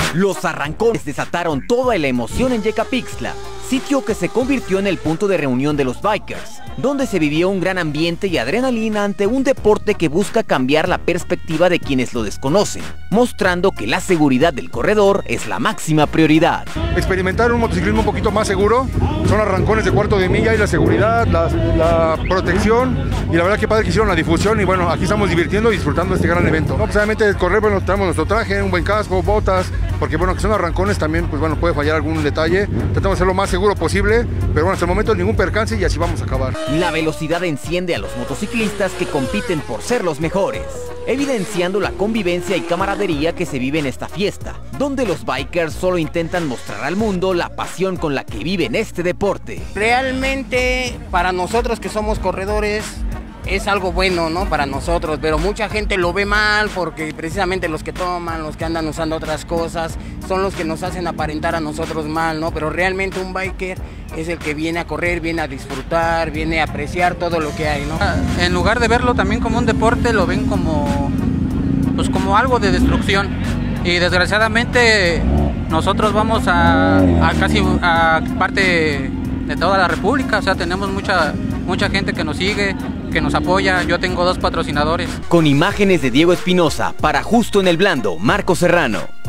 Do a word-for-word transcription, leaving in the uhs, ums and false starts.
Los arrancones desataron toda la emoción en Yecapixtla, sitio que se convirtió en el punto de reunión de los bikers, donde se vivió un gran ambiente y adrenalina ante un deporte que busca cambiar la perspectiva de quienes lo desconocen, mostrando que la seguridad del corredor es la máxima prioridad. Experimentar un motociclismo un poquito más seguro, son arrancones de cuarto de milla y la seguridad, la, la protección, y la verdad que padre que hicieron la difusión, y bueno, aquí estamos divirtiendo y disfrutando de este gran evento. No, pues obviamente el correr, bueno, tenemos nuestro traje, un buen casco, botas, porque bueno, que son arrancones también, pues bueno, puede fallar algún detalle, tratamos de hacer lo más seguro posible, pero bueno, hasta el momento ningún percance y así vamos a acabar. La velocidad enciende a los motociclistas que compiten por ser los mejores, evidenciando la convivencia y camaradería que se vive en esta fiesta, donde los bikers solo intentan mostrar al mundo la pasión con la que viven este deporte. Realmente para nosotros que somos corredores es algo bueno, ¿no? Para nosotros, pero mucha gente lo ve mal porque precisamente los que toman, los que andan usando otras cosas, son los que nos hacen aparentar a nosotros mal, ¿no? Pero realmente un biker es el que viene a correr, viene a disfrutar, viene a apreciar todo lo que hay, ¿no? En lugar de verlo también como un deporte, lo ven como, pues como algo de destrucción. Y desgraciadamente nosotros vamos a, a casi a parte de toda la república, o sea, tenemos mucha, mucha gente que nos sigue, que nos apoya. Yo tengo dos patrocinadores. Con imágenes de Diego Espinosa, para Justo en el Blando, Marco Serrano.